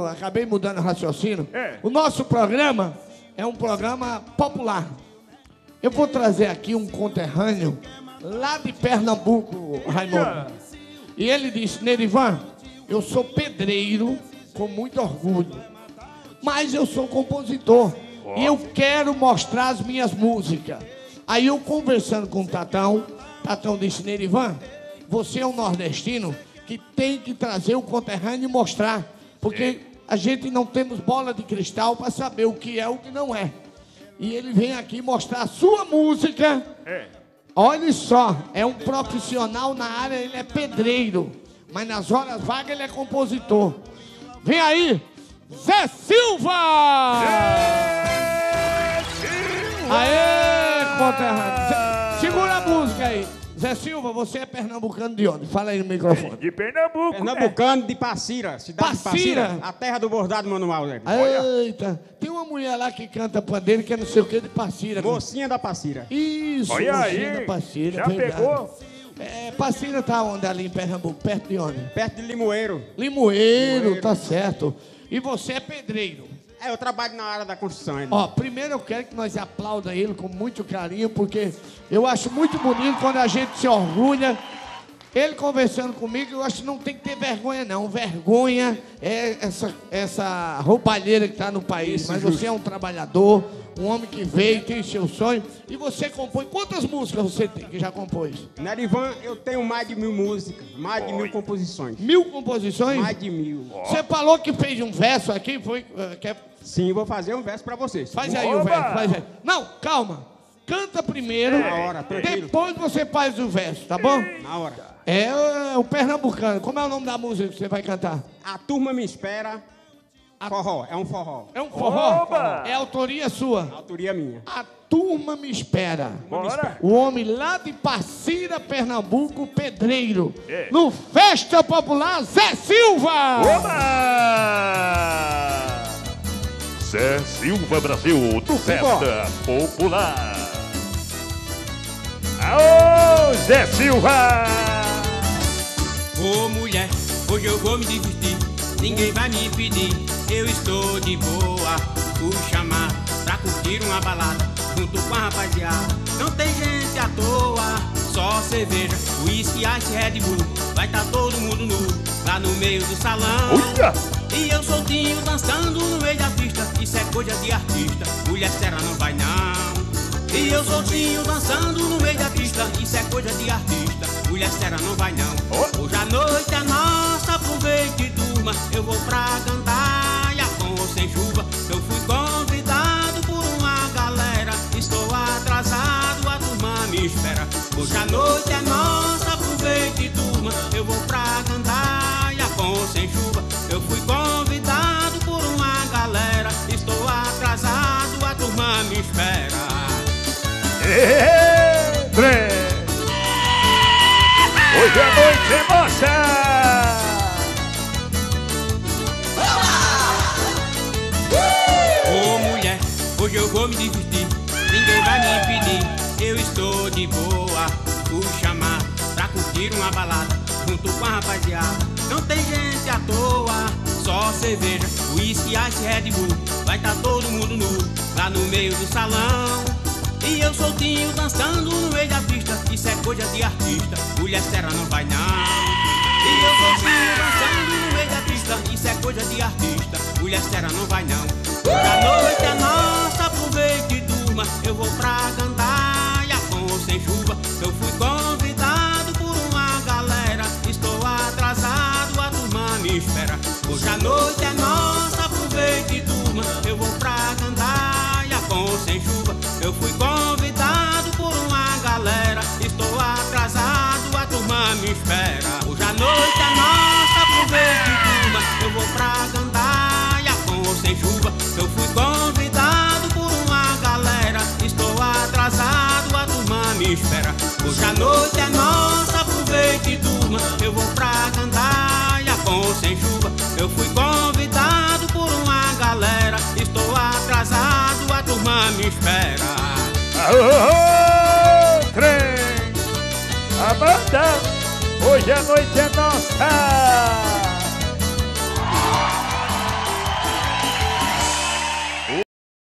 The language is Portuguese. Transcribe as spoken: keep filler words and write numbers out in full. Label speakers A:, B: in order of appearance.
A: eu acabei mudando o raciocínio.
B: É.
A: O nosso programa é um programa popular. Eu vou trazer aqui um conterrâneo lá de Pernambuco, Raimundo. E ele disse, Nerivan, eu sou pedreiro com muito orgulho, mas eu sou compositor. Oh. E eu quero mostrar as minhas músicas. Aí eu conversando com o Tatão, Tatão disse, Nerivan, você é um nordestino que tem que trazer o conterrâneo e mostrar. Porque a gente não temos bola de cristal para saber o que é e o que não é. E ele vem aqui mostrar a sua música. É. Olha só, é um profissional na área, ele é pedreiro. Mas nas horas vagas ele é compositor. Vem aí, Zé Silva! Zé Silva! Aê, conterrâneo! Zé, segura a música aí. Zé Silva, você é pernambucano de onde? Fala aí no microfone.
B: De Pernambuco.
C: Pernambucano, né? De Passira, cidade
A: Passira?
C: de Passira. A terra do bordado manual, né?
A: Eita, tem uma mulher lá que canta pandeiro que é não sei o que de Passira.
C: Mocinha da Passira.
A: Isso,
B: olha
A: mocinha
B: aí.
A: da Passira.
B: Já
A: verdade.
B: pegou?
A: É, Passira tá onde ali em Pernambuco? Perto de onde?
C: Perto de Limoeiro.
A: Limoeiro,
C: Limoeiro.
A: Tá certo. E você é pedreiro.
C: É, eu trabalho na área da construção. Né?
A: Ó, primeiro eu quero que nós aplauda ele com muito carinho, porque eu acho muito bonito quando a gente se orgulha. Ele conversando comigo, eu acho que não tem que ter vergonha, não. Vergonha é essa, essa roubalheira que está no país. Isso, mas justo. Você é um trabalhador, um homem que veio, tem seu sonho. E você compõe. Quantas músicas você tem que já compôs?
C: Nerivan, eu tenho mais de mil músicas, mais de
B: Oi.
C: mil composições.
A: Mil composições?
C: Mais de mil.
A: Você falou que fez um verso aqui, foi... Uh, quer...
C: Sim, vou fazer um verso pra vocês.
A: Faz aí
B: Oba!
A: o verso, faz aí. Não, calma. Canta primeiro,
C: Na hora, tranquilo.
A: depois você faz o verso, tá bom?
C: Na hora.
A: É, é o pernambucano. Como é o nome da música que você vai cantar?
C: A turma me espera.
A: A...
C: Forró, é um forró.
A: É um forró?
B: Oba!
A: É autoria sua?
C: Autoria minha.
A: A turma me espera.
B: Bora.
A: O homem lá de Passira, Pernambuco, pedreiro.
B: É.
A: No Festa Popular, Zé Silva!
B: Oba! Zé Silva Brasil, do Festa Popular. Aô, Zé Silva!
D: Ô mulher, hoje eu vou me divertir, ninguém vai me impedir, eu estou de boa. Fui chamar pra curtir uma balada, junto com a rapaziada. Não tem gente à toa, só cerveja, uísque, ice, Red Bull. Vai tá todo mundo nu, lá no meio do salão.
B: Uia!
D: E eu soltinho dançando no meio da pista, isso é coisa de artista, mulher séria não vai não. E eu soltinho dançando no meio da pista, isso é coisa de artista, mulher séria não vai não. Hoje a noite é nossa, aproveite e durma, eu vou pra Gandaia com ou sem chuva. Eu fui convidado por uma galera, estou atrasado, a turma me espera. Hoje a noite é nossa, aproveite e durma, eu vou pra Gandaia com ou sem chuva. Eu fui convidado por uma galera, estou atrasado, a turma me espera.
B: Trem. Hoje a noite é nossa.
D: Ô mulher, hoje eu vou me divertir, ninguém vai me impedir, eu estou de boa. Fui chamar pra curtir uma balada, junto com a rapaziada. Não tem gente à toa, só cerveja, uísque, ice, Red Bull. Vai tá todo mundo nu, lá no meio do salão. E eu soltinho dançando no meio da pista, isso é coisa de artista, mulher séria não vai não. E eu soltinho dançando no meio da pista, isso é coisa de artista, mulher séria não vai não. Hoje a noite é nossa, aproveite e durma, eu vou pra Gandaia com ou sem chuva. Eu fui convidado por uma galera, estou atrasado, a turma me espera. Hoje a noite é nossa, aproveite e durma, eu vou pra Gandaia com ou sem chuva. Eu fui convidado por uma galera, estou atrasado, a turma me espera. Hoje a noite é nossa, aproveite e durma, eu vou pra Gandaia com ou sem chuva. Eu fui convidado por uma galera, estou atrasado, a turma me espera. Hoje a noite é nossa, aproveite e durma, eu vou pra Gandaia com ou sem chuva. Eu fui convidado por uma galera, estou atrasado, a turma me espera.
B: Aô, trem! A banda, hoje a noite é nossa!